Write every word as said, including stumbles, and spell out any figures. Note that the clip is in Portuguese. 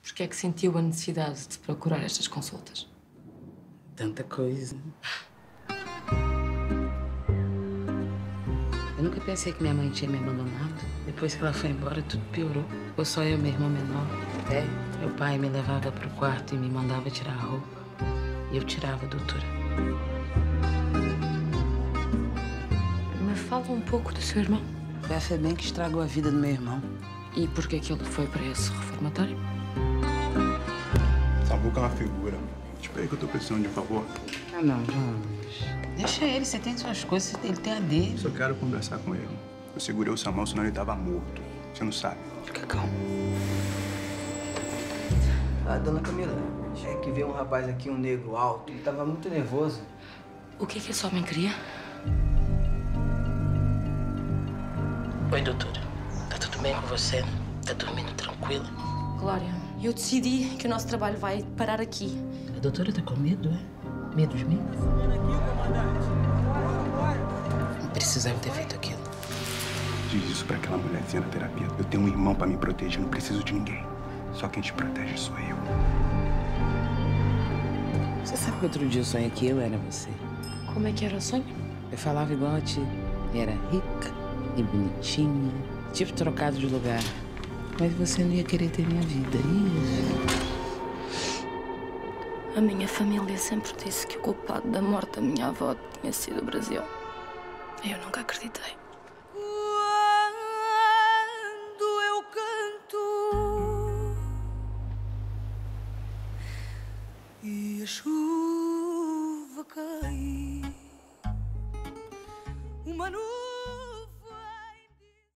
Porquê é que sentiu a necessidade de procurar estas consultas? Tanta coisa. Eu nunca pensei que minha mãe tinha me abandonado. Depois que ela foi embora, tudo piorou. Ficou só eu e meu irmão menor. Até meu pai me levava pro quarto e me mandava tirar a roupa. E eu tirava, doutora. Me fala um pouco do seu irmão. Foi a Febem que estragou a vida do meu irmão. E por que que ele foi para esse reformatório? Samuca é uma figura. Espera aí que eu tô precisando de um favor. Ah, não, vamos. Deixa ele, você tem suas coisas, ele tem a dele. Só quero conversar com ele. Eu segurei o Samuel, senão ele tava morto. Você não sabe. Fica calmo. Ah, dona Camila, é que veio um rapaz aqui, um negro alto, ele tava muito nervoso. O que que esse homem queria? Oi, doutora. Tá tudo bem com você? Tá dormindo tranquila? Glória, Eu decidi que o nosso trabalho vai parar aqui. A doutora tá com medo, é? Medo de mim? Não precisava ter feito aquilo. Diz isso pra aquela mulherzinha na terapia. Eu tenho um irmão pra me proteger, não preciso de ninguém. Só quem te protege sou eu. Você sabe que outro dia eu sonhei que eu era você? como é que era o sonho? Eu falava igual a ti. Era rica e bonitinha, tipo trocado de lugar. Mas você não ia querer ter minha vida, isso. A minha família sempre disse que o culpado da morte da minha avó tinha sido o Brasil. Eu nunca acreditei. Quando eu canto e a chuva cai, uma nuvem